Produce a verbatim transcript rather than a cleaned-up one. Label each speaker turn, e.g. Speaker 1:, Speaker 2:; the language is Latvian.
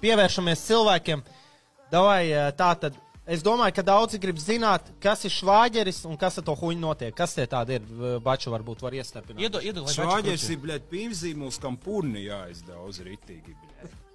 Speaker 1: pievēršamies cilvēkiem. Davai, tā tad, es domāju, ka daudzi grib zināt, kas ir švāģeris un kas ar to huņu notiek. Kas tie tādi ir? Baču varbūt var iestepināt.
Speaker 2: Iedo, iedo,
Speaker 3: švāģeris ir, bļēt, pīmzīmuls, kam purni jāizdauz ritīgi, bļēt.